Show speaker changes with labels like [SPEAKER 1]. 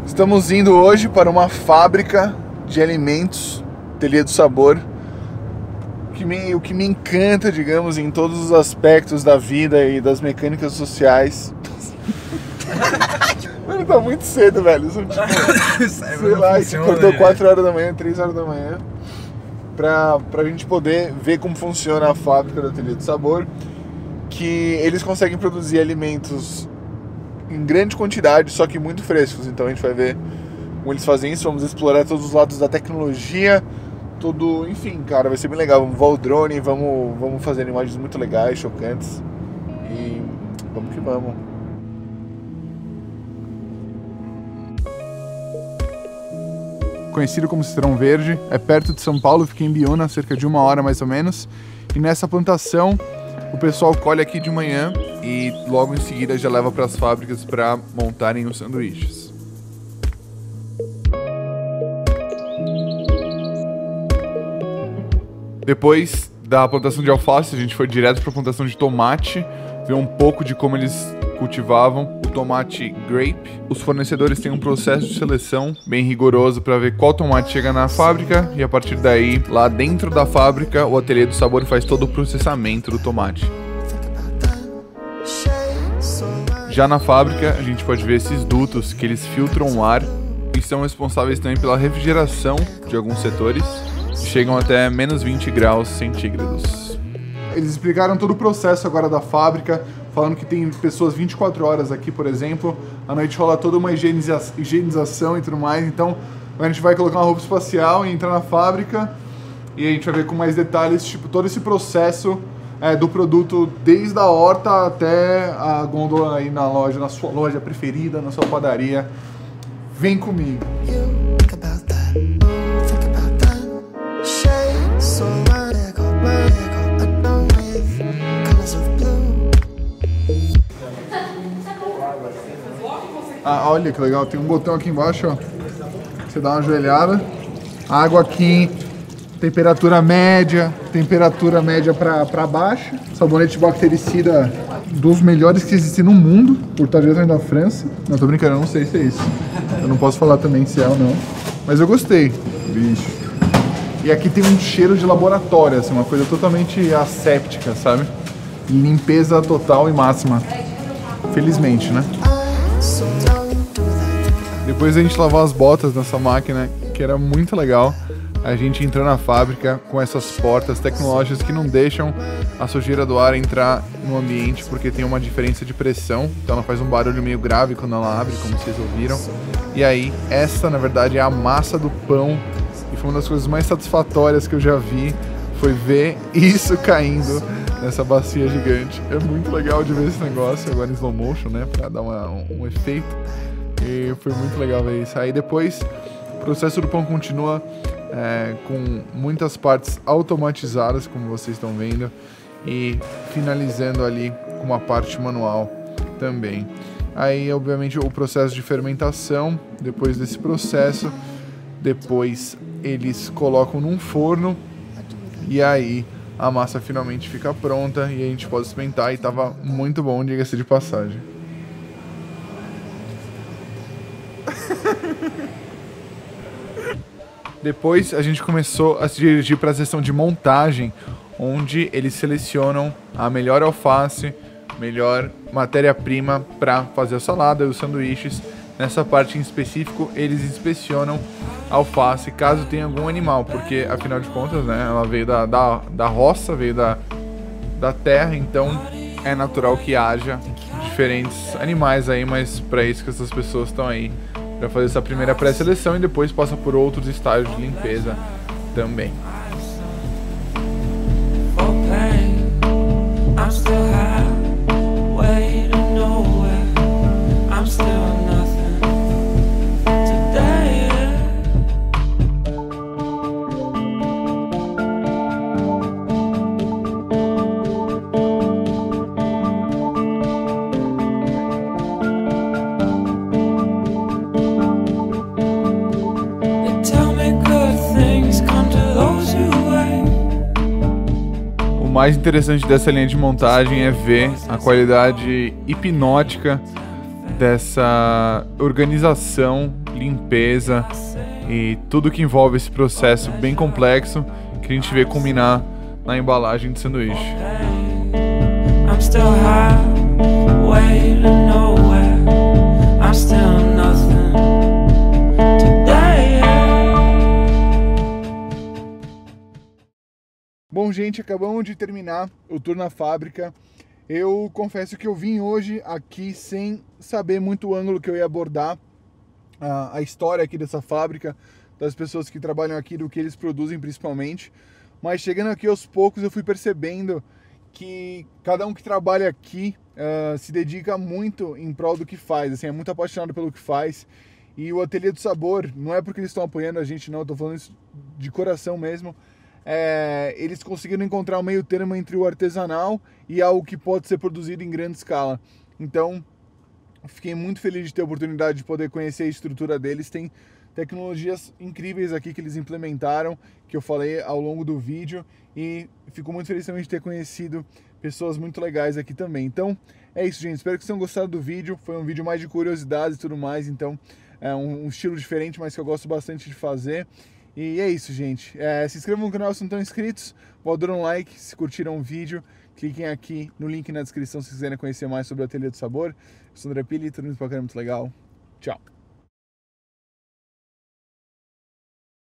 [SPEAKER 1] Estamos indo hoje para uma fábrica de alimentos, Ateliê do Sabor. O que me encanta, digamos, em todos os aspectos da vida e das mecânicas sociais. Mano, tá muito cedo, velho. São, tipo, sei lá, a gente acordou 4 horas da manhã, 3 horas da manhã, pra gente poder ver como funciona a fábrica do Ateliê do Sabor, que eles conseguem produzir alimentos em grande quantidade, só que muito frescos. Então a gente vai ver como eles fazem isso, vamos explorar todos os lados da tecnologia, tudo, enfim, cara, vai ser bem legal. Vamos voar o drone, vamos fazer imagens muito legais, chocantes, e vamos que vamos. Conhecido como Citron Verde, é perto de São Paulo, fica em Biúna, cerca de 1 hora mais ou menos, e nessa plantação o pessoal colhe aqui de manhã e logo em seguida já leva para as fábricas para montarem os sanduíches. Depois da plantação de alface, a gente foi direto para a plantação de tomate, ver um pouco de como eles cultivavam o tomate grape. Os fornecedores têm um processo de seleção bem rigoroso para ver qual tomate chega na fábrica e a partir daí, lá dentro da fábrica, o Ateliê do Sabor faz todo o processamento do tomate. Já na fábrica, a gente pode ver esses dutos que eles filtram o ar e são responsáveis também pela refrigeração de alguns setores, que chegam até menos 20 graus centígrados. Eles explicaram todo o processo agora da fábrica, falando que tem pessoas 24 horas aqui, por exemplo. À noite rola toda uma higienização e tudo mais. Então a gente vai colocar uma roupa espacial e entrar na fábrica e a gente vai ver com mais detalhes, tipo, todo esse processo do produto, desde a horta até a gôndola aí na loja, na sua loja preferida, na sua padaria. Vem comigo. Ah, olha que legal, tem um botão aqui embaixo, ó. Você dá uma ajoelhada. Água aqui, temperatura média pra baixa. Sabonete bactericida dos melhores que existem no mundo, por estar direto da França. Não, tô brincando, eu não sei se é isso. Eu não posso falar também se é ou não. Mas eu gostei. Bicho. E aqui tem um cheiro de laboratório, assim, uma coisa totalmente asséptica, sabe? Limpeza total e máxima. Felizmente, né? Depois a gente lavou as botas nessa máquina, que era muito legal. A gente entrou na fábrica com essas portas tecnológicas que não deixam a sujeira do ar entrar no ambiente, porque tem uma diferença de pressão, então ela faz um barulho meio grave quando ela abre, como vocês ouviram. E aí, essa na verdade é a massa do pão, e foi uma das coisas mais satisfatórias que eu já vi, foi ver isso caindo nessa bacia gigante. É muito legal de ver esse negócio, agora em slow motion, né, pra dar um efeito. E foi muito legal ver isso. Aí depois, o processo do pão continua com muitas partes automatizadas, como vocês estão vendo, e finalizando ali com uma parte manual também. Aí, obviamente, o processo de fermentação. Depois desse processo, depois eles colocam num forno e aí a massa finalmente fica pronta e a gente pode experimentar, e tava muito bom, diga-se de passagem. Depois a gente começou a se dirigir para a seção de montagem, onde eles selecionam a melhor alface, melhor matéria-prima para fazer a salada e os sanduíches. Nessa parte em específico, eles inspecionam a alface caso tenha algum animal, porque afinal de contas, né, ela veio da roça, veio da terra, então é natural que haja diferentes animais aí, mas para isso que essas pessoas estão aí, para fazer essa primeira pré-seleção, e depois passa por outros estágios de limpeza também. O mais interessante dessa linha de montagem é ver a qualidade hipnótica dessa organização limpeza e tudo que envolve esse processo bem complexo que a gente vê culminar na embalagem de sanduíche.
[SPEAKER 2] I'm still halfway to nowhere. I'm still nothing today.
[SPEAKER 1] Bom, gente, acabamos de terminar o tour na fábrica. Eu confesso que eu vim hoje aqui sem saber muito o ângulo que eu ia abordar, a história aqui dessa fábrica, das pessoas que trabalham aqui, do que eles produzem principalmente. Mas chegando aqui aos poucos eu fui percebendo que cada um que trabalha aqui se dedica muito em prol do que faz, assim, é muito apaixonado pelo que faz. E o Ateliê do Sabor, não é porque eles estão apoiando a gente não, eu tô falando isso de coração mesmo, eles conseguiram encontrar um meio termo entre o artesanal e algo que pode ser produzido em grande escala. Então, fiquei muito feliz de ter a oportunidade de poder conhecer a estrutura deles. Tem tecnologias incríveis aqui que eles implementaram, que eu falei ao longo do vídeo, e fico muito feliz também de ter conhecido pessoas muito legais aqui também. Então, é isso, gente. Espero que vocês tenham gostado do vídeo. Foi um vídeo mais de curiosidades e tudo mais, então é um estilo diferente, mas que eu gosto bastante de fazer. E é isso, gente. Se inscrevam no canal se não estão inscritos, dêem um like se curtiram o vídeo, cliquem aqui no link na descrição se quiserem conhecer mais sobre o Ateliê do Sabor. Eu sou o André Pili, tudo muito bacana, muito legal. Tchau!